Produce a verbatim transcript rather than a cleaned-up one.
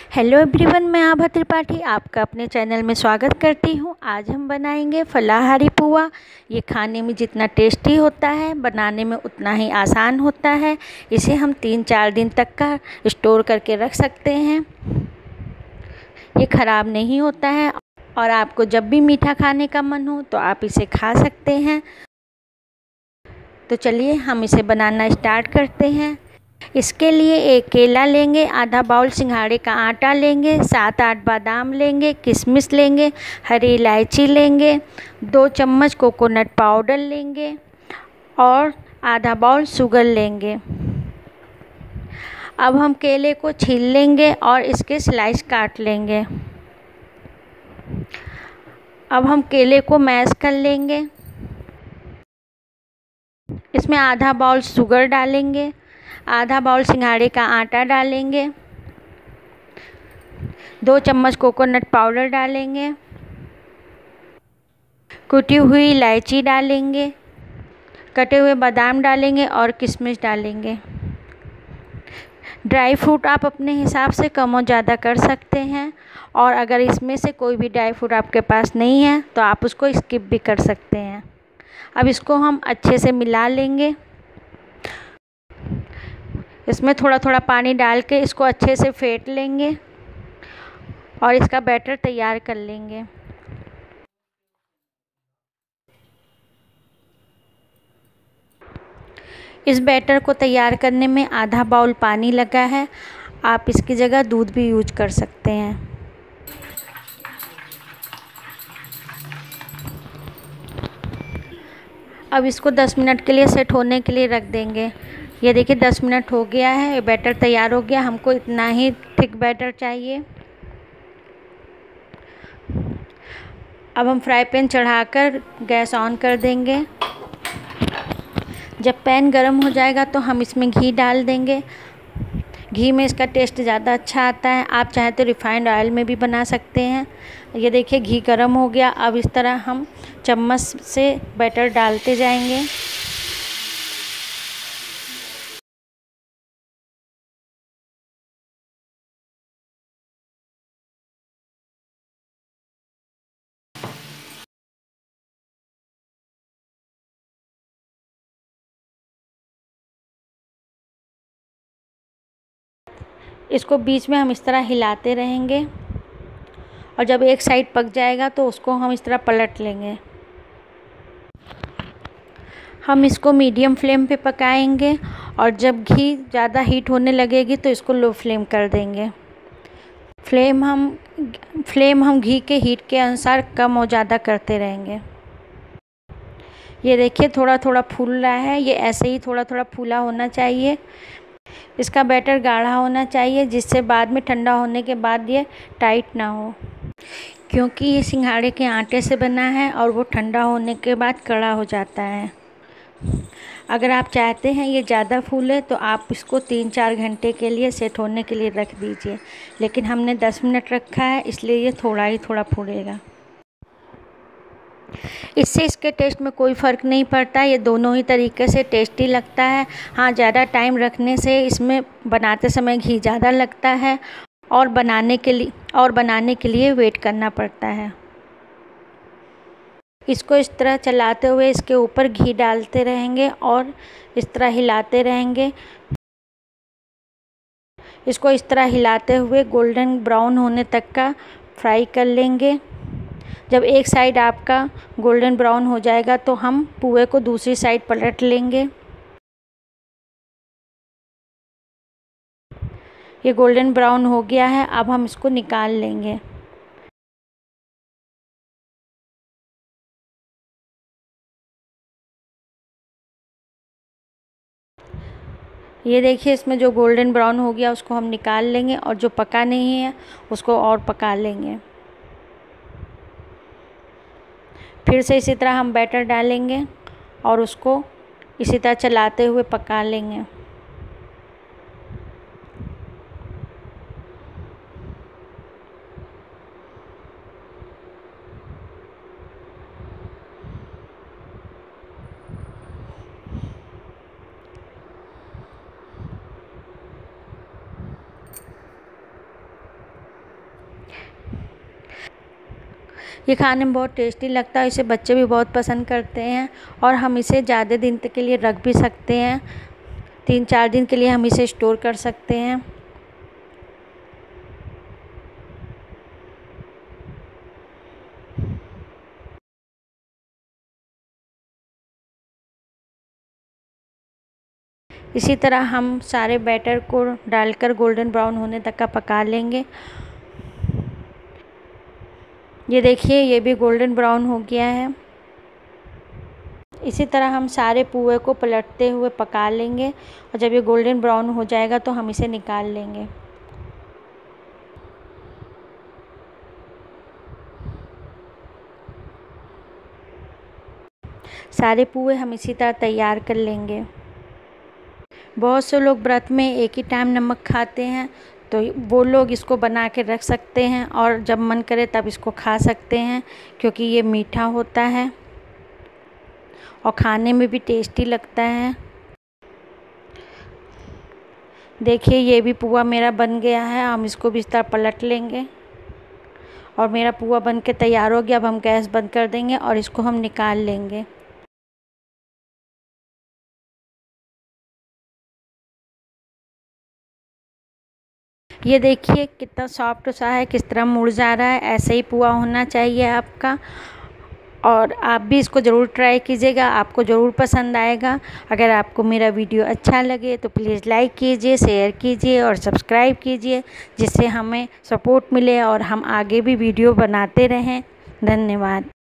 Hello everyone, मैं आभा त्रिपाठी आपका अपने चैनल में स्वागत करती हूँ। आज हम बनाएंगे फलाहारी पुआ। ये खाने में जितना टेस्टी होता है, बनाने में उतना ही आसान होता है। इसे हम तीन चार दिन तक का स्टोर करके रख सकते हैं। ये ख़राब नहीं होता है और आपको जब भी मीठा खाने का मन हो तो आप इसे खा सकते हैं। तो चलिए हम इसे बनाना स्टार्ट करते हैं। इसके लिए एक केला लेंगे, आधा बाउल सिंघाड़े का आटा लेंगे, सात आठ बादाम लेंगे, किशमिश लेंगे, हरी इलायची लेंगे, दो चम्मच कोकोनट पाउडर लेंगे और आधा बाउल शुगर लेंगे। अब हम केले को छील लेंगे और इसके स्लाइस काट लेंगे। अब हम केले को मैश कर लेंगे। इसमें आधा बाउल शुगर डालेंगे, आधा बाउल सिंघाड़े का आटा डालेंगे, दो चम्मच कोकोनट पाउडर डालेंगे, कुटी हुई इलायची डालेंगे, कटे हुए बादाम डालेंगे और किशमिश डालेंगे। ड्राई फ्रूट आप अपने हिसाब से कम और ज़्यादा कर सकते हैं, और अगर इसमें से कोई भी ड्राई फ्रूट आपके पास नहीं है तो आप उसको स्किप भी कर सकते हैं। अब इसको हम अच्छे से मिला लेंगे। इसमें थोड़ा थोड़ा पानी डाल के इसको अच्छे से फेंट लेंगे और इसका बैटर तैयार कर लेंगे। इस बैटर को तैयार करने में आधा बाउल पानी लगा है। आप इसकी जगह दूध भी यूज कर सकते हैं। अब इसको दस मिनट के लिए सेट होने के लिए रख देंगे। ये देखिए दस मिनट हो गया है, बैटर तैयार हो गया। हमको इतना ही थिक बैटर चाहिए। अब हम फ्राई पैन चढ़ाकर गैस ऑन कर देंगे। जब पैन गर्म हो जाएगा तो हम इसमें घी डाल देंगे। घी में इसका टेस्ट ज़्यादा अच्छा आता है। आप चाहे तो रिफाइंड ऑयल में भी बना सकते हैं। ये देखिए घी गर्म हो गया। अब इस तरह हम चम्मच से बैटर डालते जाएंगे। इसको बीच में हम इस तरह हिलाते रहेंगे और जब एक साइड पक जाएगा तो उसको हम इस तरह पलट लेंगे। हम इसको मीडियम फ्लेम पे पकाएंगे और जब घी ज़्यादा हीट होने लगेगी तो इसको लो फ्लेम कर देंगे। फ्लेम हम फ्लेम हम घी के हीट के अनुसार कम और ज़्यादा करते रहेंगे। ये देखिए थोड़ा थोड़ा फूल रहा है। ये ऐसे ही थोड़ा थोड़ा फूला होना चाहिए। इसका बैटर गाढ़ा होना चाहिए, जिससे बाद में ठंडा होने के बाद ये टाइट ना हो, क्योंकि ये सिंघाड़े के आटे से बना है और वो ठंडा होने के बाद कड़ा हो जाता है। अगर आप चाहते हैं ये ज़्यादा फूले तो आप इसको तीन चार घंटे के लिए सेट होने के लिए रख दीजिए, लेकिन हमने दस मिनट रखा है इसलिए ये थोड़ा ही थोड़ा फूलेगा। इससे इसके टेस्ट में कोई फ़र्क नहीं पड़ता। ये दोनों ही तरीके से टेस्टी लगता है। हाँ, ज़्यादा टाइम रखने से इसमें बनाते समय घी ज़्यादा लगता है और बनाने के लिए और बनाने के लिए वेट करना पड़ता है। इसको इस तरह चलाते हुए इसके ऊपर घी डालते रहेंगे और इस तरह हिलाते रहेंगे। इसको इस तरह हिलाते हुए गोल्डन ब्राउन होने तक का फ्राई कर लेंगे। जब एक साइड आपका गोल्डन ब्राउन हो जाएगा तो हम पुए को दूसरी साइड पलट लेंगे। ये गोल्डन ब्राउन हो गया है। अब हम इसको निकाल लेंगे। ये देखिए इसमें जो गोल्डन ब्राउन हो गया उसको हम निकाल लेंगे और जो पका नहीं है उसको और पका लेंगे। फिर से इसी तरह हम बैटर डालेंगे और उसको इसी तरह चलाते हुए पका लेंगे। ये खाने में बहुत टेस्टी लगता है, इसे बच्चे भी बहुत पसंद करते हैं और हम इसे ज़्यादा दिन तक के लिए रख भी सकते हैं। तीन चार दिन के लिए हम इसे स्टोर कर सकते हैं। इसी तरह हम सारे बैटर को डालकर गोल्डन ब्राउन होने तक का पका लेंगे। ये देखिए, ये भी गोल्डन ब्राउन हो गया है। इसी तरह हम सारे पुए को पलटते हुए पका लेंगे और जब ये गोल्डन ब्राउन हो जाएगा तो हम इसे निकाल लेंगे। सारे पुए हम इसी तरह तैयार कर लेंगे। बहुत से लोग व्रत में एक ही टाइम नमक खाते हैं, तो वो लोग इसको बना के रख सकते हैं और जब मन करे तब इसको खा सकते हैं, क्योंकि ये मीठा होता है और खाने में भी टेस्टी लगता है। देखिए, ये भी पुआ मेरा बन गया है। हम इसको भी इस तरह पलट लेंगे और मेरा पुआ बन के तैयार हो गया। अब हम गैस बंद कर देंगे और इसको हम निकाल लेंगे। ये देखिए कितना सॉफ्ट सा है, किस तरह मुड़ जा रहा है। ऐसे ही पुआ होना चाहिए आपका, और आप भी इसको ज़रूर ट्राई कीजिएगा, आपको ज़रूर पसंद आएगा। अगर आपको मेरा वीडियो अच्छा लगे तो प्लीज़ लाइक कीजिए, शेयर कीजिए और सब्सक्राइब कीजिए, जिससे हमें सपोर्ट मिले और हम आगे भी वीडियो बनाते रहें। धन्यवाद।